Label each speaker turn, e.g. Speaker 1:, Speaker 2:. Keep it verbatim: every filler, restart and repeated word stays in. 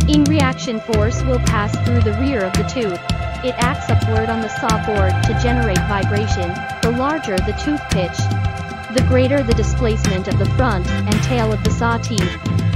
Speaker 1: In reaction, force will pass through the rear of the tooth. It acts upward on the saw board to generate vibration. The larger the tooth pitch, the greater the displacement of the front and tail of the saw teeth.